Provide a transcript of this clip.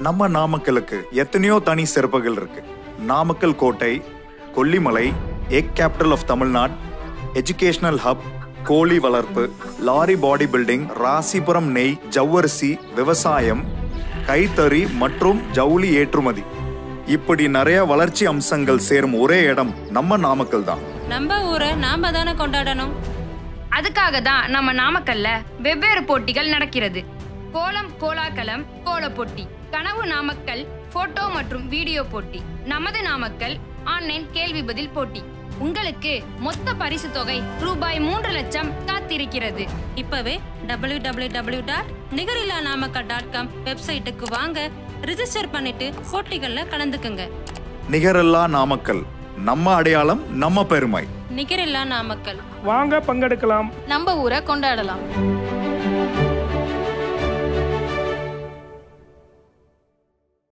நம்ம நாமக்கலுக்கு எத்தனையோ தனி சிறப்புகள் இருக்கு. நாமக்கல் கோட்டை, Kollimalai, egg capital of Tamil Nadu, educational hub, கோழி வளர்ப்பு, லாரி பாடி பில்டிங், ராசிபுரம் நெய், ஜவ்வரிசி, விவசாயம், கைத்தறி மற்றும் ஜவுளி ஏற்றுமதி, இப்படி நிறைய வளர்ச்சி அம்சங்கள் சேரும் ஒரே இடம் நம்ம நாமக்கல் தான். நம்ம ஊரை நாம தானே கொண்டாடணும். அதுக்காக தான் நம்ம நாமக்கல்ல வெவ்வேறு போட்டிகள் நடக்கிறது. கோலம் கோலாகலம் கோல போட்டி, கனவு நாமக்கல் போட்டோ மற்றும் வீடியோ போட்டி, நமது நாமக்கல் ஆன்லைன் கேள்வி பதில் போட்டி. உங்களுக்கு மொத்த பரிசு தொகை ரூபாய் 3 லட்சம் காத்திருக்கிறது. இப்பவே www.nigarilanamakal.com வெப்சைட்டுக்கு வாங்க, ரிஜிஸ்டர் பண்ணிட்டு போட்டிகள்ல கலந்துக்குங்க. நிகரில்லா நாமக்கல், நம்ம அடையாளம், நம்ம பெருமை. நிகரில்லா நாமக்கல், வாங்க பங்கெடுக்கலாம், நம்ம ஊரை கொண்டாடலாம்.